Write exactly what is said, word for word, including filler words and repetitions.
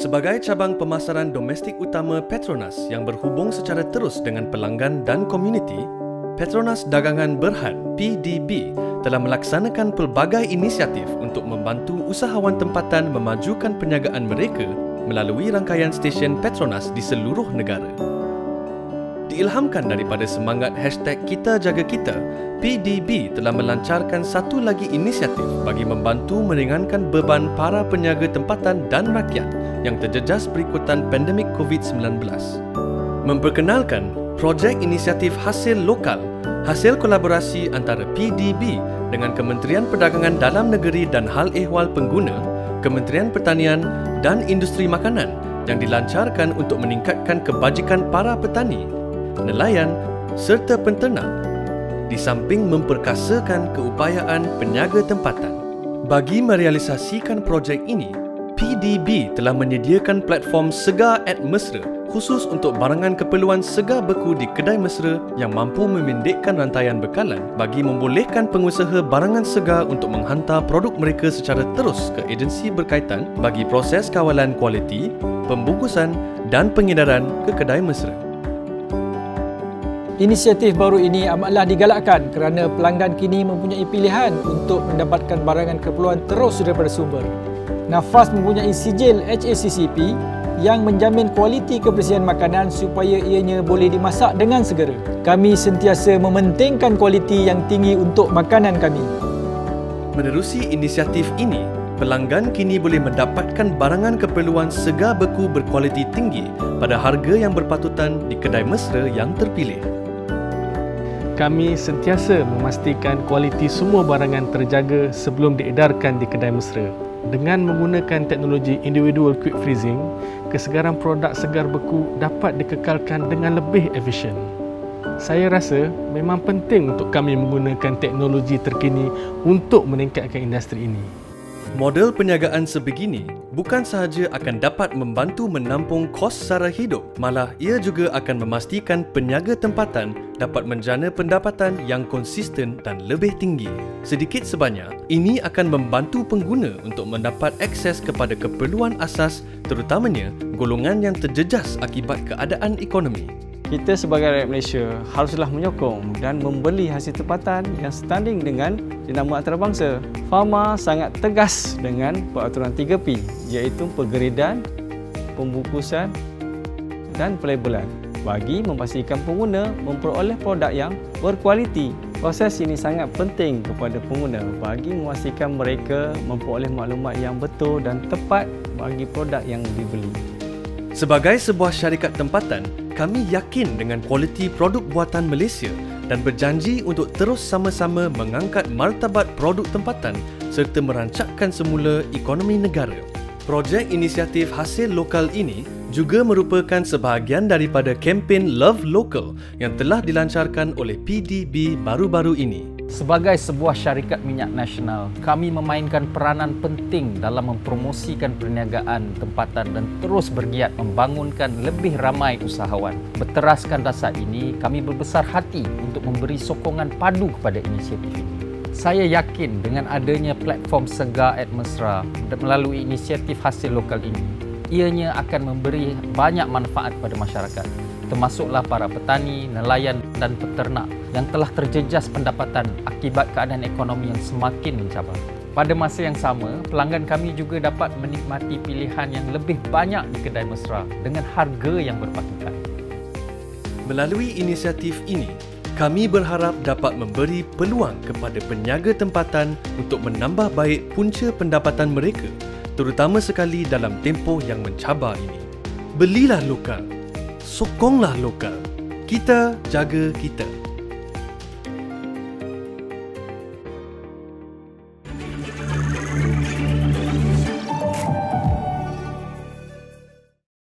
Sebagai cabang pemasaran domestik utama Petronas yang berhubung secara terus dengan pelanggan dan komuniti, Petronas Dagangan Berhad P D B telah melaksanakan pelbagai inisiatif untuk membantu usahawan tempatan memajukan perniagaan mereka melalui rangkaian stesen Petronas di seluruh negara. Diilhamkan daripada semangat hashtag Kita Jaga Kita, P D B telah melancarkan satu lagi inisiatif bagi membantu meringankan beban para peniaga tempatan dan rakyat yang terjejas berikutan pandemik COVID sembilan belas. Memperkenalkan projek inisiatif hasil lokal, hasil kolaborasi antara P D B dengan Kementerian Perdagangan Dalam Negeri dan Hal Ehwal Pengguna, Kementerian Pertanian dan Industri Makanan yang dilancarkan untuk meningkatkan kebajikan para petani, nelayan serta penternak, di samping memperkasakan keupayaan peniaga tempatan. Bagi merealisasikan projek ini, P D B telah menyediakan platform Segar at Mesra khusus untuk barangan keperluan segar beku di kedai mesra yang mampu memendekkan rantaian bekalan bagi membolehkan pengusaha barangan segar untuk menghantar produk mereka secara terus ke agensi berkaitan bagi proses kawalan kualiti, pembungkusan dan pengedaran ke kedai mesra. Inisiatif baru ini amatlah digalakkan kerana pelanggan kini mempunyai pilihan untuk mendapatkan barangan keperluan terus daripada sumber. Nafas mempunyai sijil H A C C P yang menjamin kualiti kebersihan makanan supaya ianya boleh dimasak dengan segera. Kami sentiasa mementingkan kualiti yang tinggi untuk makanan kami. Menerusi inisiatif ini, pelanggan kini boleh mendapatkan barangan keperluan segar beku berkualiti tinggi pada harga yang berpatutan di kedai mesra yang terpilih. Kami sentiasa memastikan kualiti semua barangan terjaga sebelum diedarkan di kedai mesra. Dengan menggunakan teknologi individual quick freezing, kesegaran produk segar beku dapat dikekalkan dengan lebih efisien. Saya rasa memang penting untuk kami menggunakan teknologi terkini untuk meningkatkan industri ini. Model perniagaan sebegini bukan sahaja akan dapat membantu menampung kos sara hidup, malah ia juga akan memastikan peniaga tempatan dapat menjana pendapatan yang konsisten dan lebih tinggi. Sedikit sebanyak, ini akan membantu pengguna untuk mendapat akses kepada keperluan asas, terutamanya golongan yang terjejas akibat keadaan ekonomi. Kita sebagai rakyat Malaysia haruslah menyokong dan membeli hasil tempatan yang setanding dengan jenama antarabangsa. Fama sangat tegas dengan peraturan tiga P, iaitu pengeredan, pembungkusan dan pelabelan bagi memastikan pengguna memperoleh produk yang berkualiti. Proses ini sangat penting kepada pengguna bagi memastikan mereka memperoleh maklumat yang betul dan tepat bagi produk yang dibeli. Sebagai sebuah syarikat tempatan, kami yakin dengan kualiti produk buatan Malaysia dan berjanji untuk terus sama-sama mengangkat martabat produk tempatan serta merancakkan semula ekonomi negara. Projek inisiatif hasil lokal ini juga merupakan sebahagian daripada kempen Love Local yang telah dilancarkan oleh P D B baru-baru ini. Sebagai sebuah syarikat minyak nasional, kami memainkan peranan penting dalam mempromosikan perniagaan tempatan dan terus bergiat membangunkan lebih ramai usahawan. Berteraskan dasar ini, kami berbesar hati untuk memberi sokongan padu kepada inisiatif ini. Saya yakin dengan adanya platform Segar at Mesra melalui inisiatif hasil lokal ini, ianya akan memberi banyak manfaat kepada masyarakat, termasuklah para petani, nelayan dan peternak yang telah terjejas pendapatan akibat keadaan ekonomi yang semakin mencabar. Pada masa yang sama, pelanggan kami juga dapat menikmati pilihan yang lebih banyak di kedai mesra dengan harga yang berpatutan. Melalui inisiatif ini, kami berharap dapat memberi peluang kepada peniaga tempatan untuk menambah baik punca pendapatan mereka, terutama sekali dalam tempoh yang mencabar ini. Belilah lokal, sokonglah lokal. Kita jaga kita.